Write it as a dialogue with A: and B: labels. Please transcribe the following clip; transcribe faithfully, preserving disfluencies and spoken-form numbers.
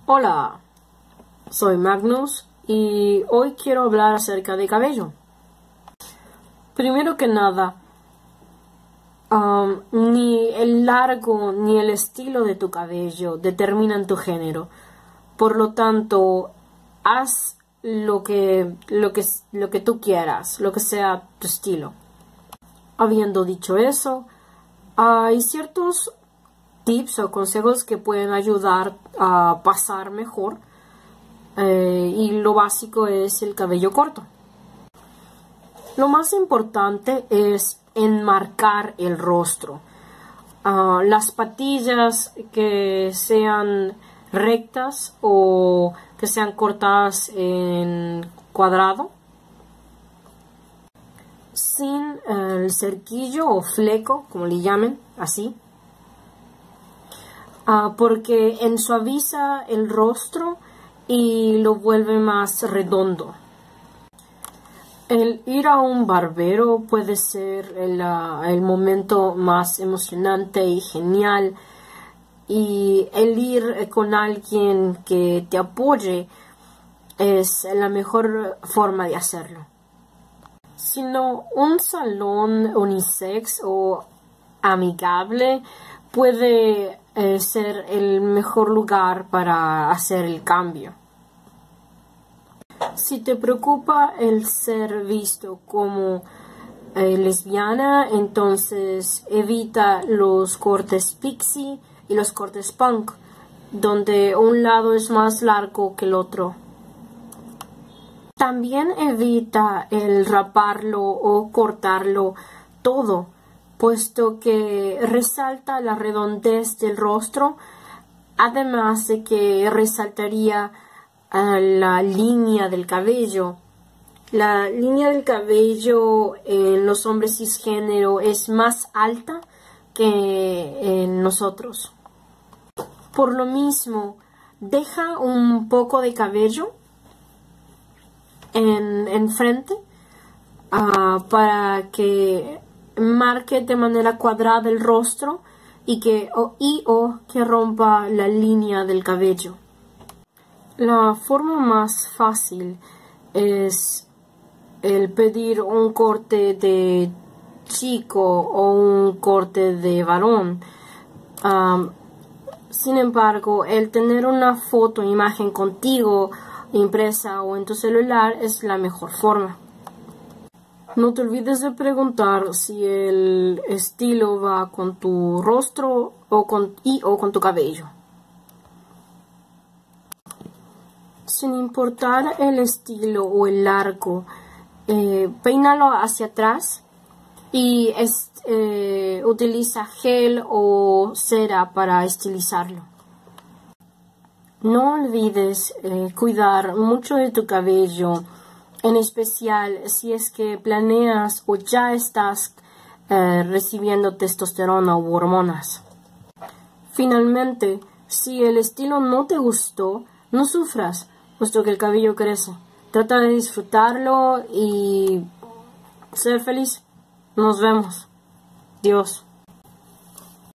A: Hola, soy Magnus y hoy quiero hablar acerca de cabello. Primero que nada, um, ni el largo ni el estilo de tu cabello determinan tu género. Por lo tanto, haz lo que, lo que, lo que tú quieras, lo que sea tu estilo. Habiendo dicho eso, hay ciertos tips o consejos que pueden ayudar a pasar mejor eh, y lo básico es el cabello corto. Lo más importante es enmarcar el rostro. Uh, las patillas que sean rectas o que sean cortadas en cuadrado, sin uh, el cerquillo o fleco, como le llamen, así. Uh, porque ensuaviza el rostro y lo vuelve más redondo. El ir a un barbero puede ser el, uh, el momento más emocionante y genial, y el ir con alguien que te apoye es la mejor forma de hacerlo. Sino un salón unisex o amigable puede eh, ser el mejor lugar para hacer el cambio. Si te preocupa el ser visto como eh, lesbiana, entonces evita los cortes pixie y los cortes punk, donde un lado es más largo que el otro. También evita el raparlo o cortarlo todo, puesto que resalta la redondez del rostro, además de que resaltaría uh, la línea del cabello. La línea del cabello en los hombres cisgénero es más alta que en nosotros. Por lo mismo, deja un poco de cabello en, en frente uh, para que marque de manera cuadrada el rostro y que o, y o que rompa la línea del cabello. La forma más fácil es el pedir un corte de chico o un corte de varón. Um, sin embargo, el tener una foto o imagen contigo impresa o en tu celular es la mejor forma. No te olvides de preguntar si el estilo va con tu rostro o con, y, o con tu cabello. Sin importar el estilo o el largo, eh, peínalo hacia atrás y es, eh, utiliza gel o cera para estilizarlo. No olvides eh, cuidar mucho de tu cabello, en especial si es que planeas o ya estás eh, recibiendo testosterona u hormonas. Finalmente, si el estilo no te gustó, no sufras, puesto que el cabello crece. Trata de disfrutarlo y ser feliz. Nos vemos. Dios.